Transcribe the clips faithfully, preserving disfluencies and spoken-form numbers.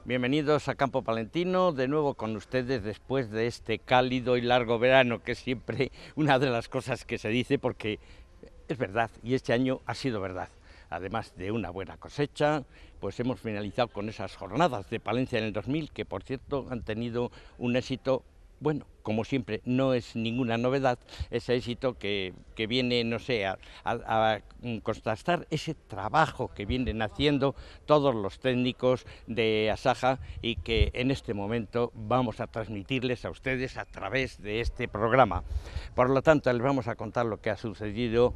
Bienvenidos a Campo Palentino, de nuevo con ustedes después de este cálido y largo verano, que es siempre una de las cosas que se dice porque es verdad, y este año ha sido verdad. Además de una buena cosecha, pues hemos finalizado con esas jornadas de Palencia en el dos mil, que por cierto han tenido un éxito, bueno, como siempre, no es ninguna novedad, ese éxito que, que viene, no sé, a, a, a contrastar ese trabajo que vienen haciendo todos los técnicos de Asaja y que en este momento vamos a transmitirles a ustedes a través de este programa. Por lo tanto, les vamos a contar lo que ha sucedido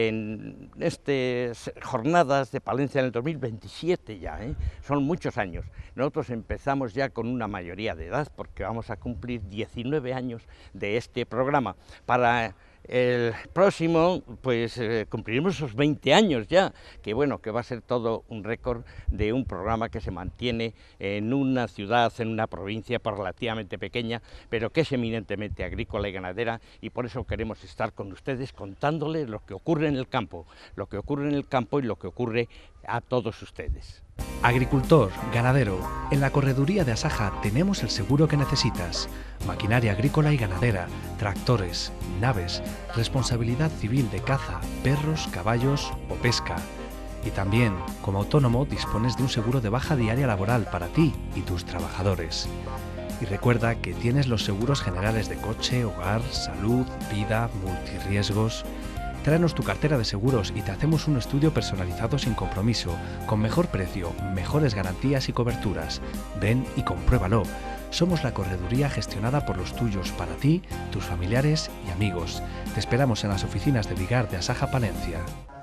en estas jornadas de Palencia en el dos mil veintisiete ya, ¿eh? Son muchos años. Nosotros empezamos ya con una mayoría de edad porque vamos a cumplir diecinueve años de este programa. Para el próximo, pues eh, cumpliremos esos veinte años ya, que bueno, que va a ser todo un récord de un programa que se mantiene en una ciudad, en una provincia relativamente pequeña, pero que es eminentemente agrícola y ganadera, y por eso queremos estar con ustedes contándoles lo que ocurre en el campo, lo que ocurre en el campo y lo que ocurre a todos ustedes. Agricultor, ganadero, en la correduría de Asaja tenemos el seguro que necesitas. Maquinaria agrícola y ganadera, tractores, naves, responsabilidad civil de caza, perros, caballos o pesca. Y también, como autónomo, dispones de un seguro de baja diaria laboral para ti y tus trabajadores. Y recuerda que tienes los seguros generales de coche, hogar, salud, vida, multirriesgos. Tráenos tu cartera de seguros y te hacemos un estudio personalizado sin compromiso, con mejor precio, mejores garantías y coberturas. Ven y compruébalo. Somos la correduría gestionada por los tuyos, para ti, tus familiares y amigos. Te esperamos en las oficinas de Vigar de Asaja Palencia.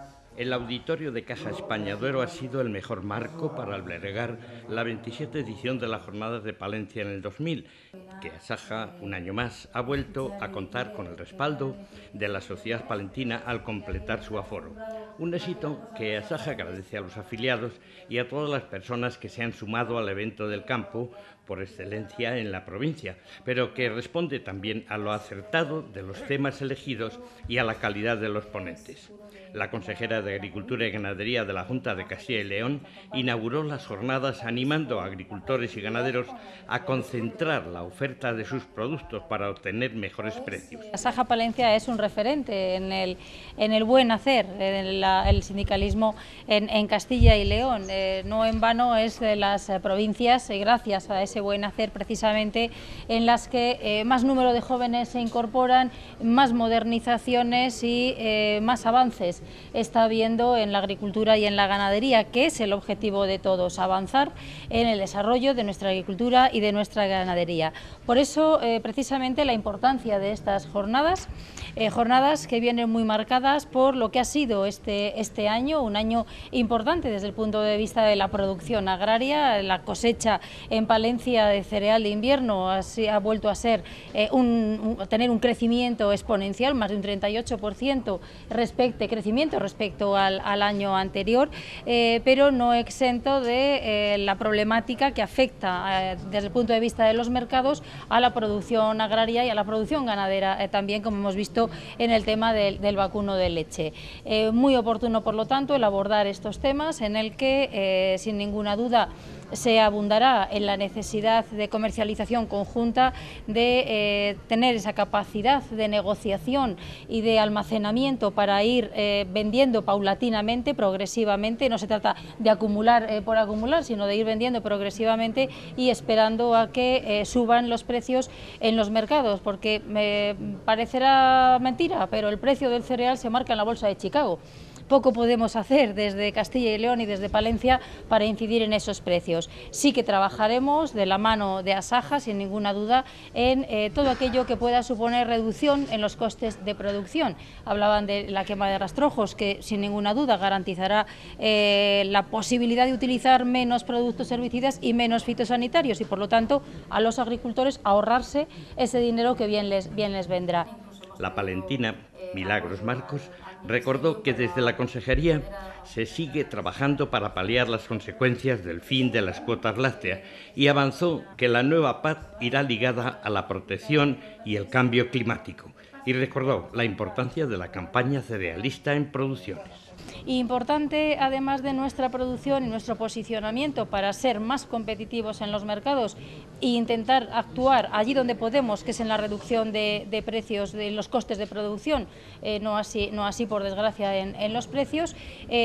El auditorio de Caja España Duero ha sido el mejor marco para albergar la veintisiete edición de las Jornadas de Palencia en el dos mil, que Asaja, un año más, ha vuelto a contar con el respaldo de la sociedad palentina al completar su aforo. Un éxito que Asaja agradece a los afiliados y a todas las personas que se han sumado al evento del campo por excelencia en la provincia, pero que responde también a lo acertado de los temas elegidos y a la calidad de los ponentes. La consejera de Agricultura y Ganadería de la Junta de Castilla y León inauguró las jornadas animando a agricultores y ganaderos a concentrar la oferta de sus productos para obtener mejores precios. Asaja Palencia es un referente en el, en el buen hacer, en la, el sindicalismo en, en Castilla y León. Eh, no en vano es de las provincias, y gracias a ese buen hacer precisamente, en las que eh, más número de jóvenes se incorporan, más modernizaciones y eh, más avances está habiendo en la agricultura y en la ganadería, que es el objetivo de todos, avanzar en el desarrollo de nuestra agricultura y de nuestra ganadería. Por eso, eh, precisamente, la importancia de estas jornadas, eh, jornadas que vienen muy marcadas por lo que ha sido este, este año, un año importante desde el punto de vista de la producción agraria. La cosecha en Palencia de cereal de invierno ha, ha vuelto a ser eh, un, un, tener un crecimiento exponencial, más de un treinta y ocho por ciento respecto, crecimiento respecto al, al año anterior, eh, pero no exento de eh, la problemática que afecta eh, desde el punto de vista de los mercados a la producción agraria y a la producción ganadera, eh, también como hemos visto en el tema del, del vacuno de leche. Eh, muy oportuno, por lo tanto, el abordar estos temas en el que, eh, sin ninguna duda, se abundará en la necesidad de comercialización conjunta, de eh, tener esa capacidad de negociación y de almacenamiento para ir eh, vendiendo paulatinamente, progresivamente. No se trata de acumular eh, por acumular, sino de ir vendiendo progresivamente y esperando a que eh, suban los precios en los mercados, porque me parecerá mentira, pero el precio del cereal se marca en la bolsa de Chicago. Poco podemos hacer desde Castilla y León y desde Palencia para incidir en esos precios. Sí que trabajaremos de la mano de Asaja, sin ninguna duda, en eh, todo aquello que pueda suponer reducción en los costes de producción. Hablaban de la quema de rastrojos, que sin ninguna duda garantizará eh, la posibilidad de utilizar menos productos herbicidas y menos fitosanitarios y, por lo tanto, a los agricultores ahorrarse ese dinero que bien les, bien les vendrá. La palentina Milagros Marcos recordó que desde la Consejería se sigue trabajando para paliar las consecuencias del fin de las cuotas lácteas y avanzó que la nueva P A C irá ligada a la protección y el cambio climático, y recordó la importancia de la campaña cerealista en producciones. Importante, además de nuestra producción y nuestro posicionamiento para ser más competitivos en los mercados e intentar actuar allí donde podemos, que es en la reducción de, de precios, de los costes de producción, eh, no, así, no así por desgracia en, en los precios.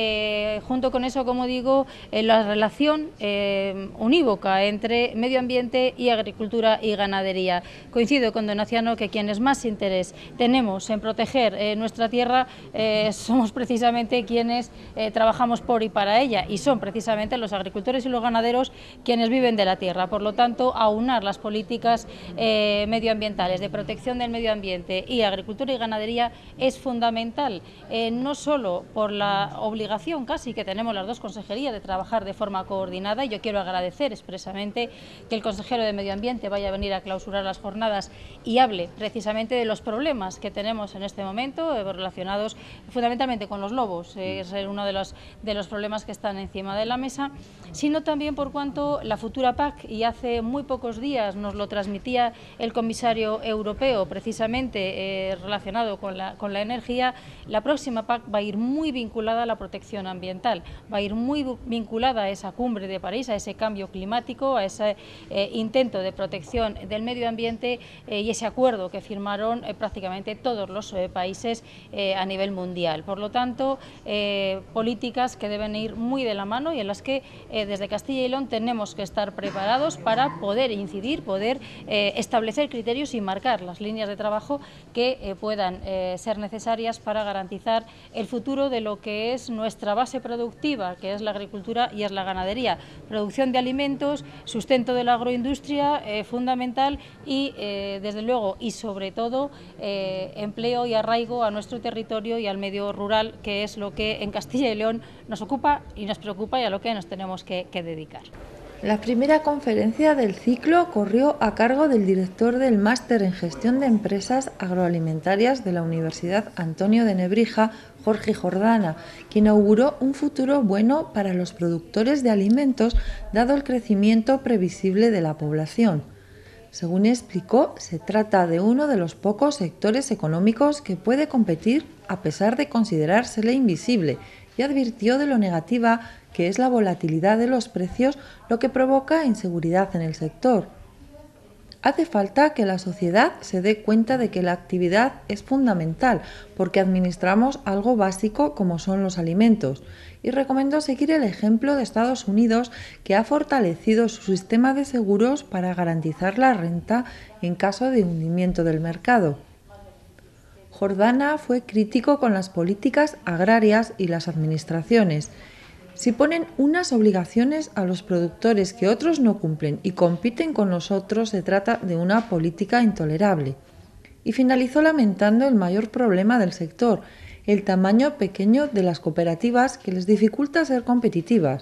Eh, junto con eso, como digo, eh, la relación eh, unívoca entre medio ambiente y agricultura y ganadería. Coincido con Donaciano que quienes más interés tenemos en proteger eh, nuestra tierra eh, somos precisamente quienes eh, trabajamos por y para ella, y son precisamente los agricultores y los ganaderos quienes viven de la tierra. Por lo tanto, aunar las políticas eh, medioambientales de protección del medio ambiente y agricultura y ganadería es fundamental, eh, no solo por la obligación casi que tenemos las dos consejerías de trabajar de forma coordinada, y yo quiero agradecer expresamente que el consejero de Medio Ambiente vaya a venir a clausurar las jornadas y hable precisamente de los problemas que tenemos en este momento eh, relacionados fundamentalmente con los lobos, eh, es uno de los, de los problemas que están encima de la mesa, sino también por cuanto la futura P A C, y hace muy pocos días nos lo transmitía el comisario europeo precisamente eh, relacionado con la, con la energía, la próxima P A C va a ir muy vinculada a la protección ambiental, va a ir muy vinculada a esa cumbre de París, a ese cambio climático, a ese eh, intento de protección del medio ambiente eh, y ese acuerdo que firmaron eh, prácticamente todos los eh, países eh, a nivel mundial. Por lo tanto, eh, políticas que deben ir muy de la mano y en las que eh, desde Castilla y León tenemos que estar preparados para poder incidir, poder eh, establecer criterios y marcar las líneas de trabajo que eh, puedan eh, ser necesarias para garantizar el futuro de lo que es nuestra base productiva, que es la agricultura y es la ganadería. Producción de alimentos, sustento de la agroindustria eh, fundamental y eh, desde luego y sobre todo eh, empleo y arraigo a nuestro territorio y al medio rural, que es lo que en Castilla y León nos ocupa y nos preocupa y a lo que nos tenemos que, que dedicar. La primera conferencia del ciclo corrió a cargo del director del Máster en Gestión de Empresas Agroalimentarias de la Universidad Antonio de Nebrija, Jorge Jordana, quien auguró un futuro bueno para los productores de alimentos dado el crecimiento previsible de la población. Según explicó, se trata de uno de los pocos sectores económicos que puede competir a pesar de considerársele invisible, y advirtió de lo negativa que es la volatilidad de los precios, lo que provoca inseguridad en el sector. Hace falta que la sociedad se dé cuenta de que la actividad es fundamental porque administramos algo básico como son los alimentos, y recomendó seguir el ejemplo de Estados Unidos, que ha fortalecido su sistema de seguros para garantizar la renta en caso de hundimiento del mercado. Jordana fue crítico con las políticas agrarias y las administraciones. Si ponen unas obligaciones a los productores que otros no cumplen y compiten con nosotros, se trata de una política intolerable. Y finalizó lamentando el mayor problema del sector, el tamaño pequeño de las cooperativas que les dificulta ser competitivas.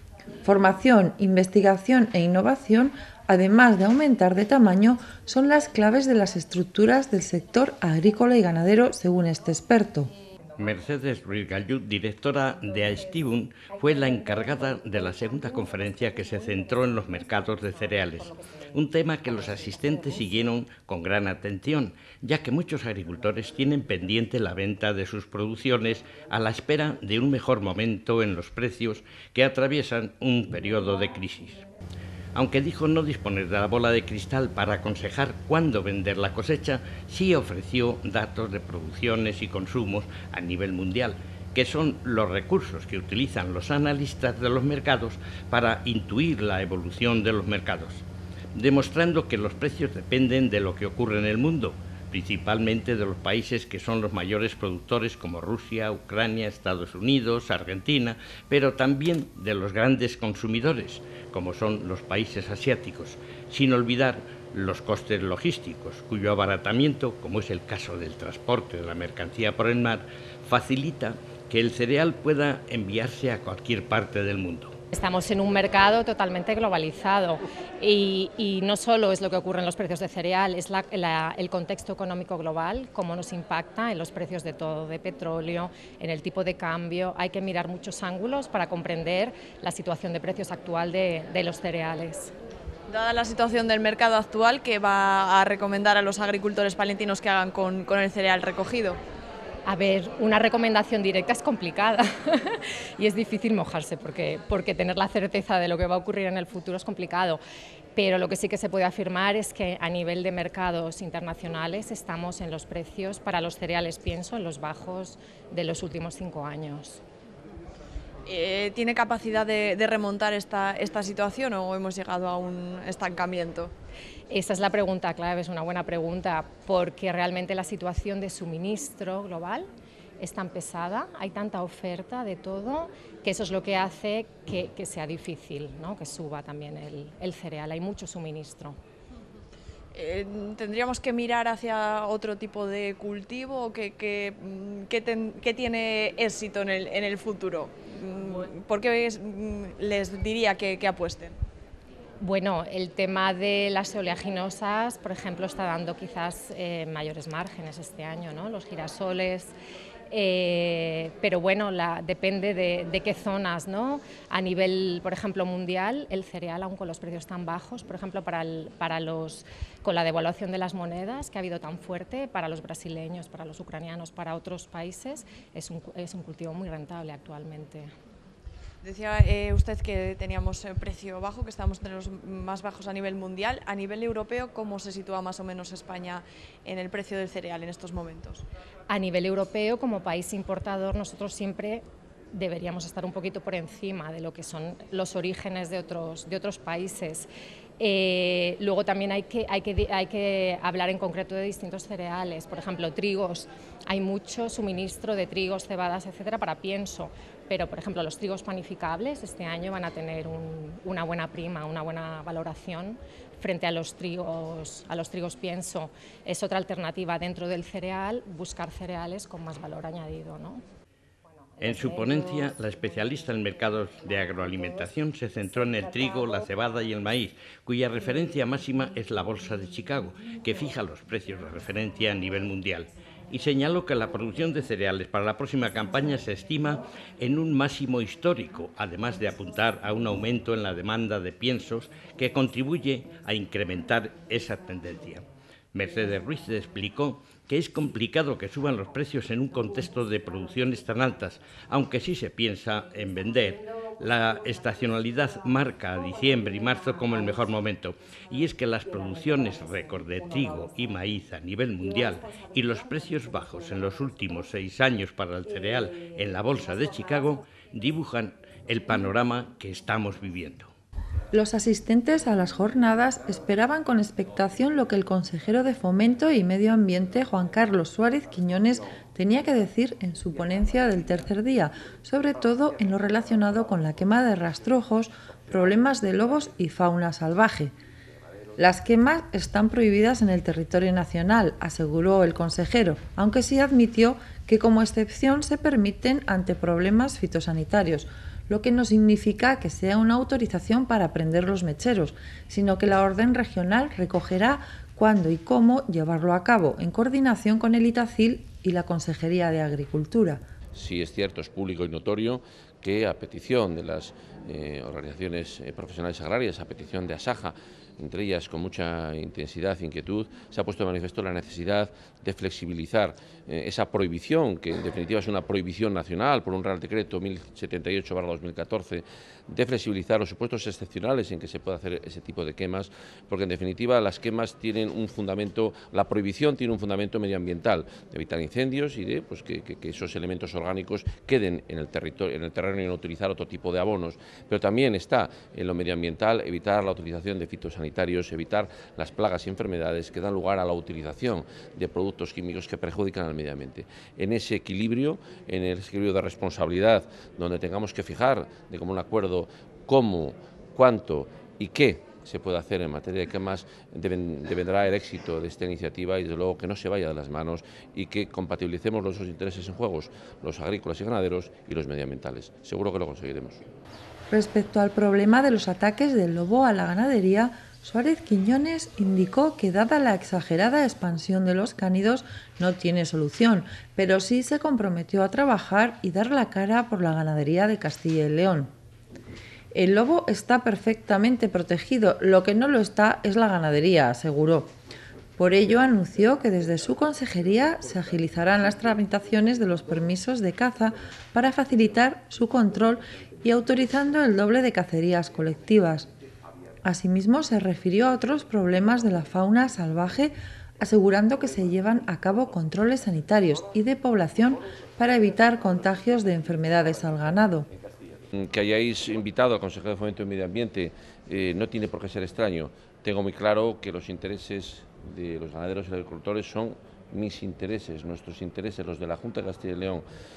Formación, investigación e innovación, además de aumentar de tamaño, son las claves de las estructuras del sector agrícola y ganadero, según este experto. Mercedes Ruiz Gallú, directora de Aestibun, fue la encargada de la segunda conferencia que se centró en los mercados de cereales, un tema que los asistentes siguieron con gran atención, ya que muchos agricultores tienen pendiente la venta de sus producciones a la espera de un mejor momento en los precios que atraviesan un periodo de crisis. Aunque dijo no disponer de la bola de cristal para aconsejar cuándo vender la cosecha, sí ofreció datos de producciones y consumos a nivel mundial, que son los recursos que utilizan los analistas de los mercados para intuir la evolución de los mercados, demostrando que los precios dependen de lo que ocurre en el mundo, principalmente de los países que son los mayores productores como Rusia, Ucrania, Estados Unidos, Argentina, pero también de los grandes consumidores, como son los países asiáticos, sin olvidar los costes logísticos, cuyo abaratamiento, como es el caso del transporte de la mercancía por el mar, facilita que el cereal pueda enviarse a cualquier parte del mundo. Estamos en un mercado totalmente globalizado y, y no solo es lo que ocurre en los precios de cereal, es la, la, el contexto económico global, cómo nos impacta en los precios de todo, de petróleo, en el tipo de cambio. Hay que mirar muchos ángulos para comprender la situación de precios actual de, de los cereales. Dada la situación del mercado actual, ¿qué va a recomendar a los agricultores palentinos que hagan con, con el cereal recogido? A ver, una recomendación directa es complicada y es difícil mojarse porque, porque tener la certeza de lo que va a ocurrir en el futuro es complicado. Pero lo que sí que se puede afirmar es que a nivel de mercados internacionales estamos en los precios para los cereales, pienso, en los bajos de los últimos cinco años. Eh, ¿Tiene capacidad de, de remontar esta, esta situación o hemos llegado a un estancamiento? Esa es la pregunta clave, es una buena pregunta, porque realmente la situación de suministro global es tan pesada, hay tanta oferta de todo, que eso es lo que hace que, que sea difícil, ¿no? Que suba también el, el cereal, hay mucho suministro. Eh, ¿Tendríamos que mirar hacia otro tipo de cultivo que, que, que, ten, que tiene éxito en el, en el futuro? ¿Por qué es, les diría que, que apuesten? Bueno, el tema de las oleaginosas, por ejemplo, está dando quizás eh, mayores márgenes este año, ¿no? Los girasoles, eh, pero bueno, la, depende de, de qué zonas, ¿no? A nivel, por ejemplo, mundial, el cereal, aun con los precios tan bajos, por ejemplo, para, el, para los, con la devaluación de las monedas que ha habido tan fuerte, para los brasileños, para los ucranianos, para otros países, es un, es un cultivo muy rentable actualmente. Decía eh, usted que teníamos eh, precio bajo, que estamos entre los más bajos a nivel mundial. A nivel europeo, ¿cómo se sitúa más o menos España en el precio del cereal en estos momentos? A nivel europeo, como país importador, nosotros siempre deberíamos estar un poquito por encima de lo que son los orígenes de otros, de otros países. Eh, luego también hay que, hay, que, hay que hablar en concreto de distintos cereales, por ejemplo, trigos. Hay mucho suministro de trigos, cebadas, etcétera, para pienso, pero por ejemplo los trigos panificables este año van a tener un, una buena prima, una buena valoración frente a los trigos, a los trigos pienso. Es otra alternativa dentro del cereal, buscar cereales con más valor añadido, ¿no? En su ponencia, la especialista en mercados de agroalimentación se centró en el trigo, la cebada y el maíz, cuya referencia máxima es la Bolsa de Chicago, que fija los precios de referencia a nivel mundial, y señaló que la producción de cereales para la próxima campaña se estima en un máximo histórico, además de apuntar a un aumento en la demanda de piensos que contribuye a incrementar esa tendencia. Mercedes Ruiz explicó que es complicado que suban los precios en un contexto de producciones tan altas, aunque sí se piensa en vender. La estacionalidad marca a diciembre y marzo como el mejor momento, y es que las producciones récord de trigo y maíz a nivel mundial y los precios bajos en los últimos seis años para el cereal en la Bolsa de Chicago dibujan el panorama que estamos viviendo. Los asistentes a las jornadas esperaban con expectación lo que el consejero de Fomento y Medio Ambiente, Juan Carlos Suárez Quiñones, tenía que decir en su ponencia del tercer día, sobre todo en lo relacionado con la quema de rastrojos, problemas de lobos y fauna salvaje. Las quemas están prohibidas en el territorio nacional, aseguró el consejero, aunque sí admitió que como excepción se permiten ante problemas fitosanitarios, lo que no significa que sea una autorización para prender los mecheros, sino que la orden regional recogerá cuándo y cómo llevarlo a cabo, en coordinación con el Itacil y la Consejería de Agricultura. Sí es cierto, es público y notorio que a petición de las eh, organizaciones eh, profesionales agrarias, a petición de ASAJA, entre ellas con mucha intensidad e inquietud, se ha puesto de manifiesto la necesidad de flexibilizar eh, esa prohibición, que en definitiva es una prohibición nacional por un Real Decreto mil setenta y ocho barra dos mil catorce, de flexibilizar los supuestos excepcionales en que se puede hacer ese tipo de quemas, porque en definitiva las quemas tienen un fundamento, la prohibición tiene un fundamento medioambiental, de evitar incendios y de pues, que, que, que esos elementos orgánicos queden en el territorio, en el terreno y no utilizar otro tipo de abonos, pero también está en lo medioambiental evitar la utilización de fitosanitarios, evitar las plagas y enfermedades que dan lugar a la utilización de productos químicos que perjudican al medio ambiente. En ese equilibrio, en el equilibrio de responsabilidad, donde tengamos que fijar de común acuerdo cómo, cuánto y qué se puede hacer en materia de quemas, dependerá el éxito de esta iniciativa y desde luego que no se vaya de las manos y que compatibilicemos los dos intereses en juegos, los agrícolas y ganaderos y los medioambientales. Seguro que lo conseguiremos. Respecto al problema de los ataques del lobo a la ganadería, Suárez Quiñones indicó que dada la exagerada expansión de los cánidos no tiene solución, pero sí se comprometió a trabajar y dar la cara por la ganadería de Castilla y León. El lobo está perfectamente protegido, lo que no lo está es la ganadería, aseguró. Por ello, anunció que desde su consejería se agilizarán las tramitaciones de los permisos de caza para facilitar su control y autorizando el doble de cacerías colectivas. Asimismo, se refirió a otros problemas de la fauna salvaje, asegurando que se llevan a cabo controles sanitarios y de población para evitar contagios de enfermedades al ganado. Que hayáis invitado al consejero de Fomento y Medio Ambiente eh, no tiene por qué ser extraño. Tengo muy claro que los intereses de los ganaderos y agricultores son mis intereses, nuestros intereses, los de la Junta de Castilla y León.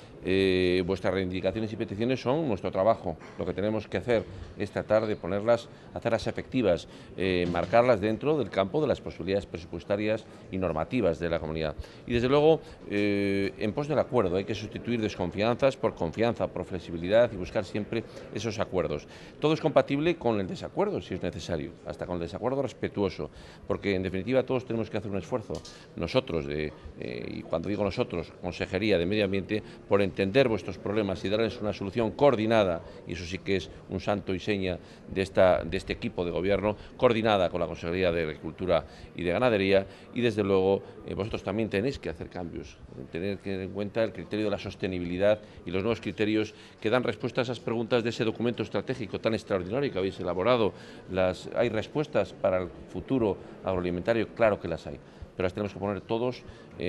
Eh, vuestras reivindicaciones y peticiones son nuestro trabajo. Lo que tenemos que hacer es tratar de ponerlas, hacerlas efectivas, eh, marcarlas dentro del campo de las posibilidades presupuestarias y normativas de la comunidad. Y desde luego, eh, en pos del acuerdo, hay que sustituir desconfianzas por confianza, por flexibilidad y buscar siempre esos acuerdos. Todo es compatible con el desacuerdo, si es necesario, hasta con el desacuerdo respetuoso, porque en definitiva todos tenemos que hacer un esfuerzo, nosotros, de, eh, y cuando digo nosotros, Consejería de Medio Ambiente, por entender vuestros problemas y darles una solución coordinada, y eso sí que es un santo y seña de, esta, de este equipo de gobierno, coordinada con la Consejería de Agricultura y de Ganadería, y desde luego eh, vosotros también tenéis que hacer cambios, tener en cuenta el criterio de la sostenibilidad y los nuevos criterios que dan respuesta a esas preguntas de ese documento estratégico tan extraordinario que habéis elaborado. Las, ¿hay respuestas para el futuro agroalimentario? Claro que las hay, pero las tenemos que poner todos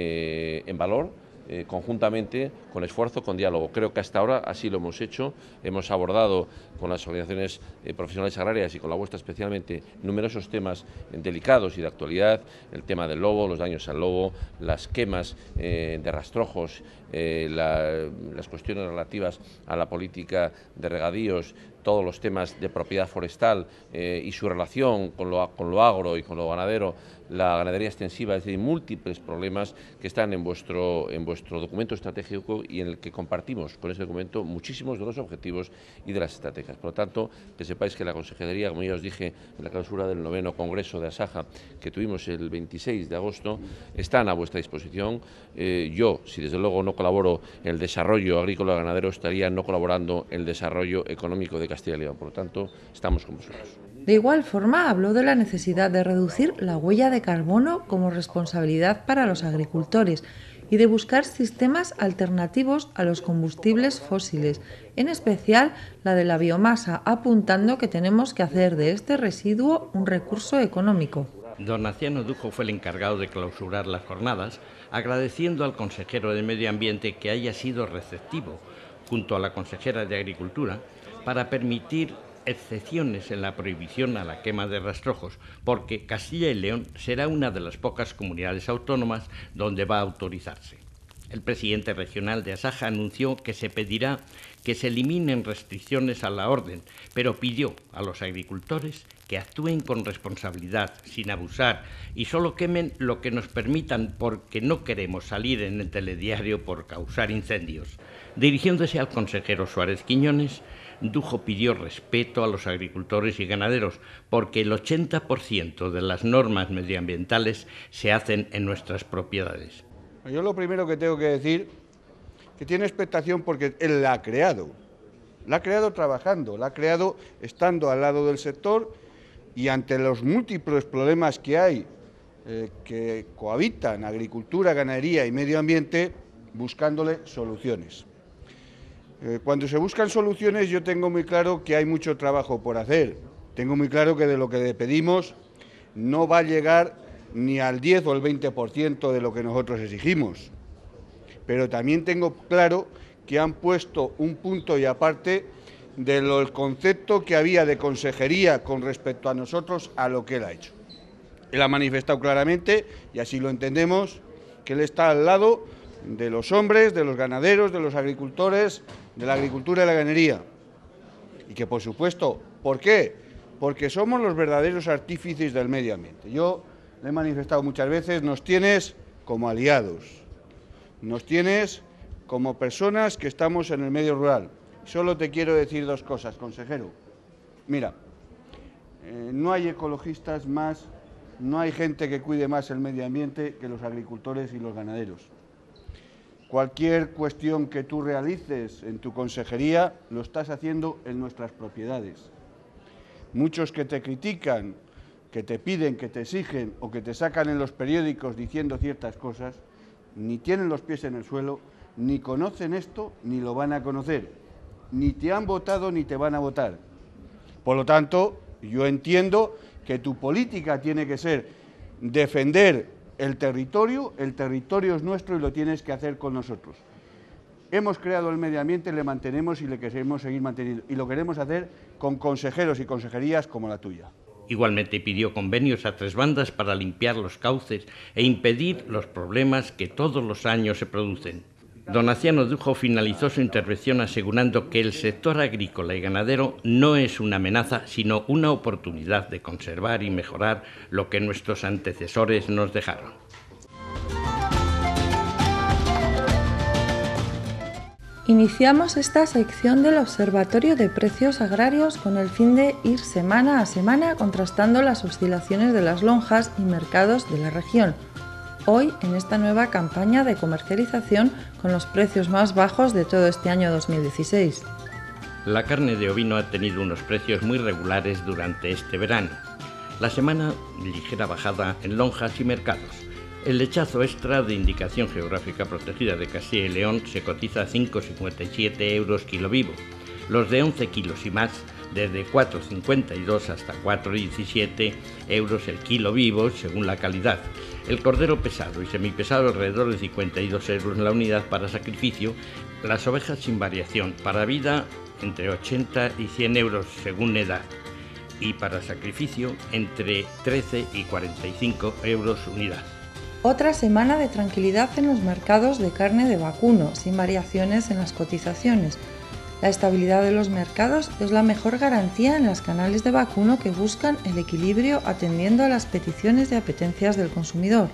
eh, en valor, Eh, conjuntamente, con esfuerzo, con diálogo. Creo que hasta ahora así lo hemos hecho. Hemos abordado con las organizaciones eh, profesionales agrarias y con la vuestra especialmente numerosos temas eh, delicados y de actualidad: el tema del lobo, los daños al lobo, las quemas eh, de rastrojos, eh, la, las cuestiones relativas a la política de regadíos, todos los temas de propiedad forestal eh, y su relación con lo, con lo agro y con lo ganadero, la ganadería extensiva, es decir, múltiples problemas que están en vuestro, en vuestro documento estratégico y en el que compartimos con ese documento muchísimos de los objetivos y de las estrategias. Por lo tanto, que sepáis que la Consejería, como ya os dije en la clausura del noveno Congreso de Asaja que tuvimos el veintiséis de agosto, están a vuestra disposición. Eh, yo, si desde luego no colaboro en el desarrollo agrícola y ganadero, estaría no colaborando en el desarrollo económico de Castilla y León. Por lo tanto, estamos con vosotros. De igual forma, habló de la necesidad de reducir la huella de carbono como responsabilidad para los agricultores y de buscar sistemas alternativos a los combustibles fósiles, en especial la de la biomasa, apuntando que tenemos que hacer de este residuo un recurso económico. Don Naciano Dujo fue el encargado de clausurar las jornadas, agradeciendo al consejero de Medio Ambiente que haya sido receptivo, junto a la consejera de Agricultura, para permitir excepciones en la prohibición a la quema de rastrojos, porque Castilla y León será una de las pocas comunidades autónomas donde va a autorizarse. El presidente regional de Asaja anunció que se pedirá que se eliminen restricciones a la orden, pero pidió a los agricultores que actúen con responsabilidad, sin abusar, y solo quemen lo que nos permitan, porque no queremos salir en el telediario por causar incendios. Dirigiéndose al consejero Suárez Quiñones, Dujo pidió respeto a los agricultores y ganaderos, porque el ochenta por ciento de las normas medioambientales se hacen en nuestras propiedades. Yo lo primero que tengo que decir, que tiene expectación porque él la ha creado. La ha creado trabajando, la ha creado estando al lado del sector y ante los múltiples problemas que hay, eh, que cohabitan agricultura, ganadería y medio ambiente, buscándole soluciones. Eh, cuando se buscan soluciones, yo tengo muy claro que hay mucho trabajo por hacer. Tengo muy claro que de lo que le pedimos no va a llegar ni al diez o el veinte por ciento de lo que nosotros exigimos. Pero también tengo claro que han puesto un punto y aparte del concepto que había de consejería con respecto a nosotros a lo que él ha hecho. Él ha manifestado claramente, y así lo entendemos, que él está al lado de los hombres, de los ganaderos, de los agricultores, de la agricultura y la ganadería. Y que, por supuesto, ¿por qué? Porque somos los verdaderos artífices del medio ambiente. Yo le he manifestado muchas veces, nos tienes como aliados, nos tienes como personas que estamos en el medio rural. Solo te quiero decir dos cosas, consejero. Mira, eh, no hay ecologistas más, no hay gente que cuide más el medio ambiente que los agricultores y los ganaderos. Cualquier cuestión que tú realices en tu consejería lo estás haciendo en nuestras propiedades. Muchos que te critican que te piden, que te exigen o que te sacan en los periódicos diciendo ciertas cosas, ni tienen los pies en el suelo, ni conocen esto, ni lo van a conocer, ni te han votado ni te van a votar. Por lo tanto, yo entiendo que tu política tiene que ser defender el territorio, el territorio es nuestro y lo tienes que hacer con nosotros. Hemos creado el medio ambiente, le mantenemos y le queremos seguir manteniendo, y lo queremos hacer con consejeros y consejerías como la tuya. Igualmente pidió convenios a tres bandas para limpiar los cauces e impedir los problemas que todos los años se producen. Donaciano Dujo finalizó su intervención asegurando que el sector agrícola y ganadero no es una amenaza, sino una oportunidad de conservar y mejorar lo que nuestros antecesores nos dejaron. Iniciamos esta sección del Observatorio de Precios Agrarios con el fin de ir semana a semana contrastando las oscilaciones de las lonjas y mercados de la región. Hoy, en esta nueva campaña de comercialización con los precios más bajos de todo este año dos mil dieciséis. La carne de ovino ha tenido unos precios muy regulares durante este verano. La semana, ligera bajada en lonjas y mercados. El lechazo extra de indicación geográfica protegida de Castilla y León se cotiza a cinco coma cincuenta y siete euros kilo vivo. Los de once kilos y más, desde cuatro coma cincuenta y dos hasta cuatro coma diecisiete euros el kilo vivo, según la calidad. El cordero pesado y semipesado alrededor de cincuenta y dos euros en la unidad para sacrificio. Las ovejas sin variación, para vida entre ochenta y cien euros según edad. Y para sacrificio entre trece y cuarenta y cinco euros unidad. Otra semana de tranquilidad en los mercados de carne de vacuno, sin variaciones en las cotizaciones. La estabilidad de los mercados es la mejor garantía en las canales de vacuno que buscan el equilibrio atendiendo a las peticiones y apetencias del consumidor.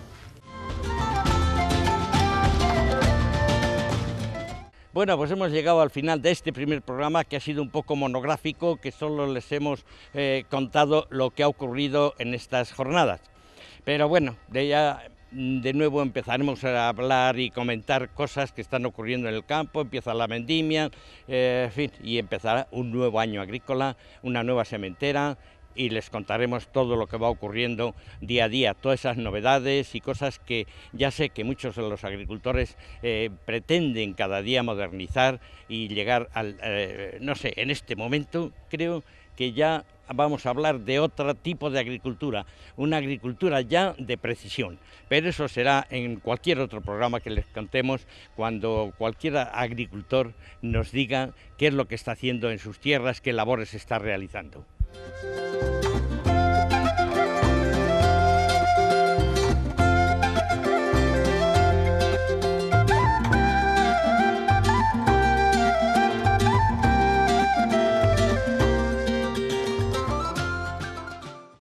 Bueno, pues hemos llegado al final de este primer programa, que ha sido un poco monográfico, que solo les hemos eh, contado lo que ha ocurrido en estas jornadas. Pero bueno, de ya de nuevo empezaremos a hablar y comentar cosas que están ocurriendo en el campo, empieza la vendimia, eh, en fin, y empezará un nuevo año agrícola, una nueva sementera, y les contaremos todo lo que va ocurriendo día a día, todas esas novedades y cosas que ya sé que muchos de los agricultores eh, pretenden cada día modernizar y llegar al, eh, no sé, en este momento creo que ya vamos a hablar de otro tipo de agricultura, una agricultura ya de precisión, pero eso será en cualquier otro programa que les contemos cuando cualquier agricultor nos diga qué es lo que está haciendo en sus tierras, qué labores está realizando.